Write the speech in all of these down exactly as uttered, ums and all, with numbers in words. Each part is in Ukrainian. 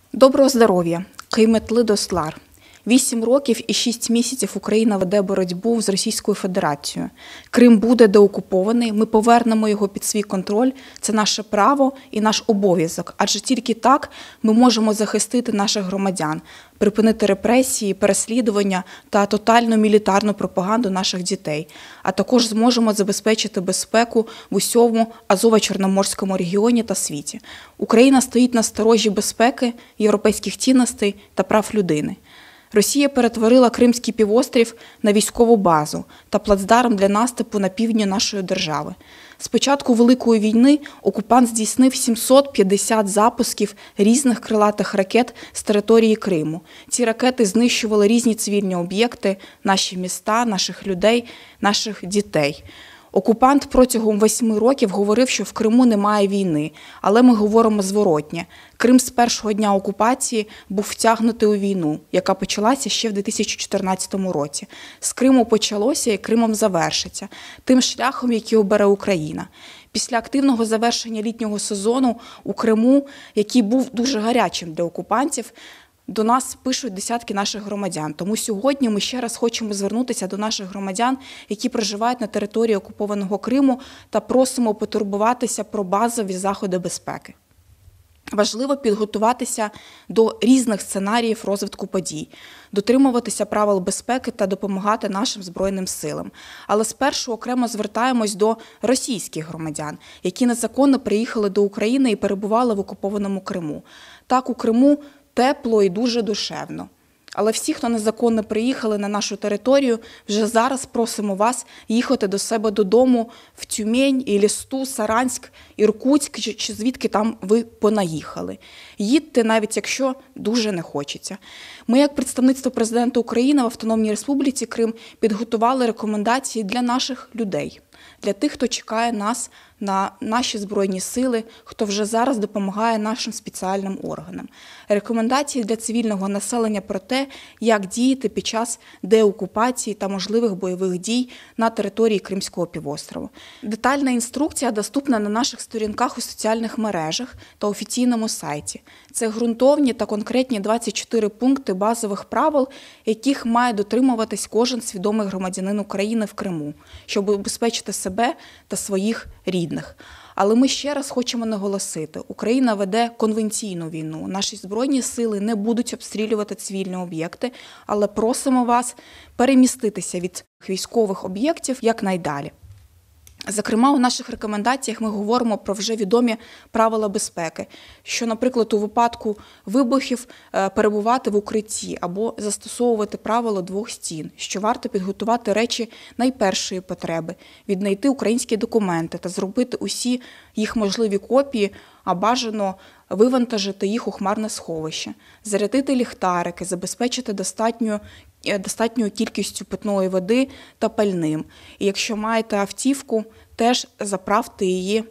Доброго здоров'я! Кıymetli dostlar! Вісім років і шість місяців Україна веде боротьбу з Російською Федерацією. Крим буде деокупований, ми повернемо його під свій контроль. Це наше право і наш обов'язок, адже тільки так ми можемо захистити наших громадян, припинити репресії, переслідування та тотальну мілітарну пропаганду наших дітей, а також зможемо забезпечити безпеку в усьому Азово-Чорноморському регіоні та світі. Україна стоїть на сторожі безпеки, європейських цінностей та прав людини. Росія перетворила Кримський півострів на військову базу та плацдарм для наступу на півдні нашої держави. З початку Великої війни окупант здійснив сімсот п'ятдесят запусків різних крилатих ракет з території Криму. Ці ракети знищували різні цивільні об'єкти, наші міста, наших людей, наших дітей. Окупант протягом восьми років говорив, що в Криму немає війни, але ми говоримо зворотнє. Крим з першого дня окупації був втягнутий у війну, яка почалася ще в дві тисячі чотирнадцятому році. З Криму почалося і Кримом завершиться, тим шляхом, який обере Україна. Після активного завершення літнього сезону у Криму, який був дуже гарячим для окупантів, до нас пишуть десятки наших громадян. Тому сьогодні ми ще раз хочемо звернутися до наших громадян, які проживають на території окупованого Криму, та просимо потурбуватися про базові заходи безпеки. Важливо підготуватися до різних сценаріїв розвитку подій, дотримуватися правил безпеки та допомагати нашим Збройним силам. Але спершу окремо звертаємось до російських громадян, які незаконно приїхали до України і перебували в окупованому Криму. Так, у Криму тепло і дуже душевно. Але всі, хто незаконно приїхали на нашу територію, вже зараз просимо вас їхати до себе додому в Тюмень, Іллісту, Саранськ, Іркутськ, чи, чи звідки там ви понаїхали. Їдьте, навіть якщо дуже не хочеться. Ми, як представництво президента України в Автономній Республіці Крим, підготували рекомендації для наших людей, для тих, хто чекає нас на наші Збройні сили, хто вже зараз допомагає нашим спеціальним органам. Рекомендації для цивільного населення про те, як діяти під час деокупації та можливих бойових дій на території Кримського півострова. Детальна інструкція доступна на наших сторінках у соціальних мережах та офіційному сайті. Це ґрунтовні та конкретні двадцять чотири пункти базових правил, яких має дотримуватись кожен свідомий громадянин України в Криму, щоб убезпечити себе та своїх рідних. Але ми ще раз хочемо наголосити, Україна веде конвенційну війну. Наші Збройні сили не будуть обстрілювати цивільні об'єкти, але просимо вас переміститися від військових об'єктів якнайдалі. Зокрема, у наших рекомендаціях ми говоримо про вже відомі правила безпеки, що, наприклад, у випадку вибухів перебувати в укритті або застосовувати правило двох стін, що варто підготувати речі найпершої потреби, віднайти українські документи та зробити усі їх можливі копії, а бажано вивантажити їх у хмарне сховище, зарядити ліхтарики, забезпечити достатньою достатньою кількістю питної води та пальним. І якщо маєте автівку, теж заправте її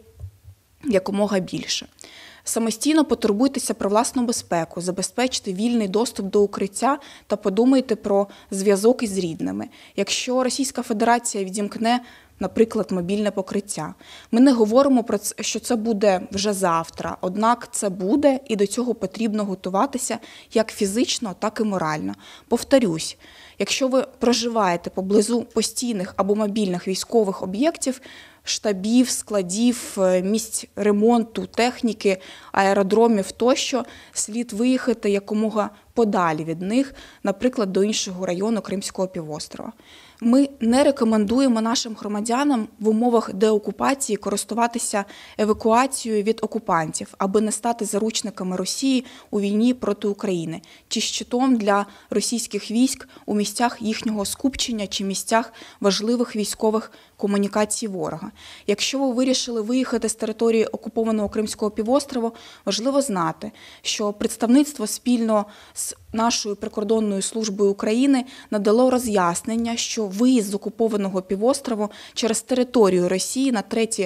якомога більше. Самостійно потурбуйтеся про власну безпеку, забезпечте вільний доступ до укриття та подумайте про зв'язок із рідними. Якщо Російська Федерація відімкне, наприклад, мобільне покриття. Ми не говоримо про це, що це буде вже завтра, однак це буде, і до цього потрібно готуватися як фізично, так і морально. Повторюсь, якщо ви проживаєте поблизу постійних або мобільних військових об'єктів, штабів, складів, місць ремонту, техніки, аеродромів тощо, слід виїхати якомога подалі від них, наприклад, до іншого району Кримського півострова. Ми не рекомендуємо нашим громадянам в умовах деокупації користуватися евакуацією від окупантів, аби не стати заручниками Росії у війні проти України, чи щитом для російських військ у місцях їхнього скупчення чи місцях важливих військових комунікацій ворога. Якщо ви вирішили виїхати з території окупованого Кримського півострова, важливо знати, що представництво спільно з нашою прикордонною службою України надало роз'яснення, що виїзд з окупованого півострову через територію Росії на, треті,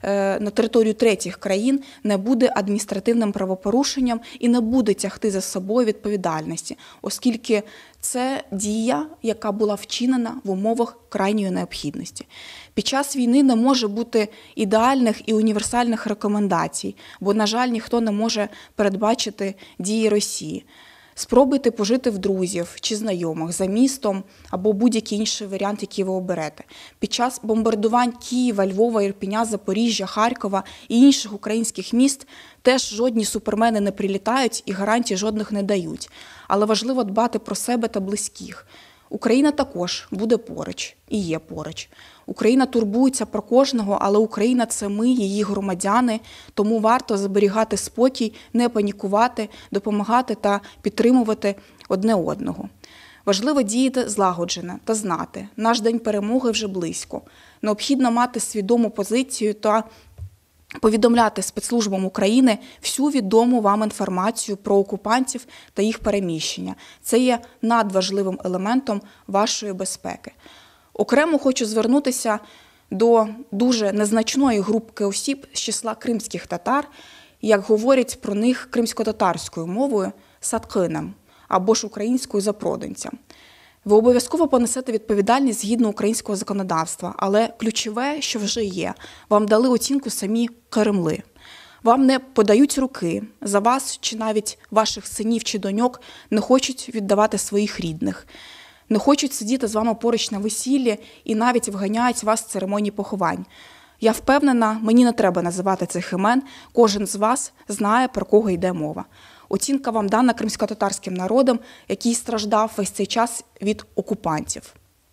на територію третіх країн не буде адміністративним правопорушенням і не буде тягти за собою відповідальності, оскільки це дія, яка була вчинена в умовах крайньої необхідності. Під час війни не може бути ідеальних і універсальних рекомендацій, бо, на жаль, ніхто не може передбачити дії Росії. Спробуйте пожити в друзів чи знайомих за містом або будь-який інший варіант, який ви оберете. Під час бомбардувань Києва, Львова, Ірпеня, Запоріжжя, Харкова і інших українських міст теж жодні супермени не прилітають і гарантій жодних не дають. Але важливо дбати про себе та близьких. Україна також буде поруч і є поруч. Україна турбується про кожного, але Україна – це ми, її громадяни, тому варто зберігати спокій, не панікувати, допомагати та підтримувати одне одного. Важливо діяти злагоджено та знати, наш день перемоги вже близько. Необхідно мати свідому позицію та повідомляти спецслужбам України всю відому вам інформацію про окупантів та їх переміщення. Це є надважливим елементом вашої безпеки. Окремо хочу звернутися до дуже незначної групки осіб з числа кримських татар, як говорять про них кримсько-татарською мовою садкинам або ж українською запроданцям. Ви обов'язково понесете відповідальність згідно українського законодавства, але ключове, що вже є, вам дали оцінку самі Кремли. Вам не подають руки, за вас чи навіть ваших синів чи доньок не хочуть віддавати своїх рідних, не хочуть сидіти з вами поруч на весіллі і навіть вганяють вас з церемонії поховань. Я впевнена, мені не треба називати цих імен, кожен з вас знає, про кого йде мова. Оцінка вам дана кримсько-татарським народом, який страждав весь цей час від окупантів.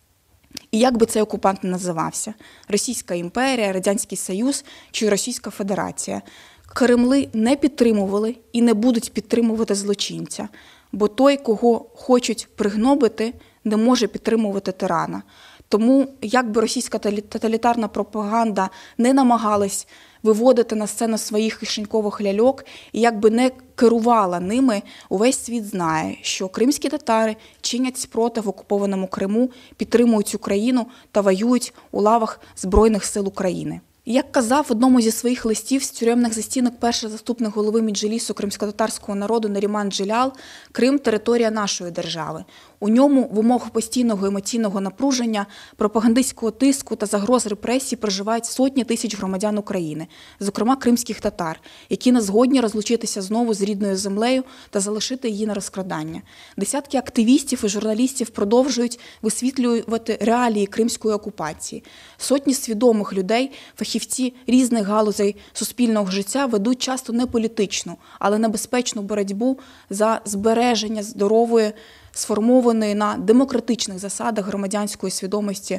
І як би цей окупант не називався – Російська імперія, Радянський Союз чи Російська Федерація – Кремли не підтримували і не будуть підтримувати злочинця, бо той, кого хочуть пригнобити, не може підтримувати тирана. Тому, як би російська тоталітарна пропаганда не намагалась виводити на сцену своїх кишенькових ляльок, і як би не керувала ними, увесь світ знає, що кримські татари чинять спротив в окупованому Криму, підтримують Україну та воюють у лавах Збройних сил України. Як казав в одному зі своїх листів з тюремних застінок перший заступник голови Меджлісу кримськотатарського народу Наріман Джелял, Крим – територія нашої держави. У ньому в умовах постійного емоційного напруження, пропагандистського тиску та загроз репресій проживають сотні тисяч громадян України, зокрема кримських татар, які не згодні розлучитися знову з рідною землею та залишити її на розкрадання. Десятки активістів і журналістів продовжують висвітлювати реалії кримської окупації. Сотні свідомих людей, фахівці різних галузей суспільного життя ведуть часто не політичну, але небезпечну боротьбу за збереження здорової, сформованої на демократичних засадах громадянської свідомості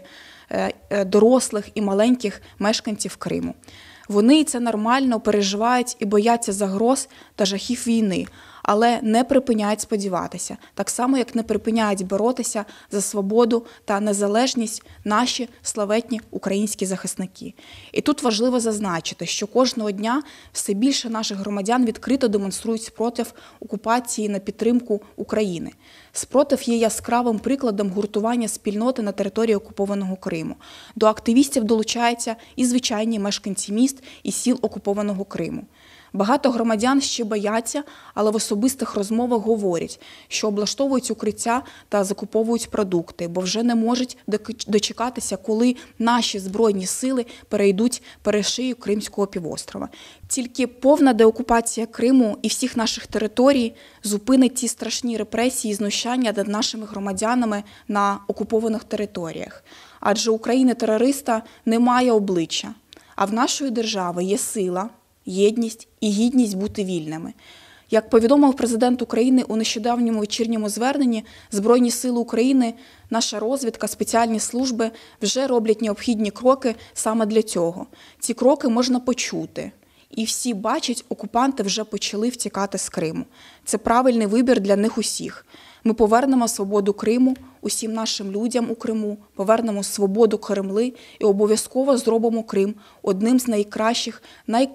дорослих і маленьких мешканців Криму. Вони це нормально переживають і бояться загроз та жахів війни, але не припиняють сподіватися, так само, як не припиняють боротися за свободу та незалежність наші славетні українські захисники. І тут важливо зазначити, що кожного дня все більше наших громадян відкрито демонструють спротив окупації на підтримку України. Спротив є яскравим прикладом гуртування спільноти на території окупованого Криму. До активістів долучаються і звичайні мешканці міст і сіл окупованого Криму. Багато громадян ще бояться, але в особистих розмовах говорять, що облаштовують укриття та закуповують продукти, бо вже не можуть дочекатися, коли наші Збройні сили перейдуть перешию Кримського півострова. Тільки повна деокупація Криму і всіх наших територій зупинить ті страшні репресії і знущання над нашими громадянами на окупованих територіях. Адже України-терориста немає обличчя, а в нашої держави є сила, єдність і гідність бути вільними. Як повідомив президент України у нещодавньому вечірньому зверненні, Збройні сили України, наша розвідка, спеціальні служби вже роблять необхідні кроки саме для цього. Ці кроки можна почути. І всі бачать, окупанти вже почали втікати з Криму. Це правильний вибір для них усіх. Ми повернемо свободу Криму усім нашим людям у Криму, повернемо свободу Кремли і обов'язково зробимо Крим одним з найкращих,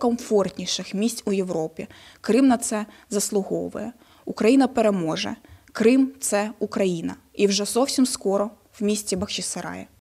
найкомфортніших місць у Європі. Крим на це заслуговує. Україна переможе. Крим – це Україна. І вже зовсім скоро в місті Бахчисараї.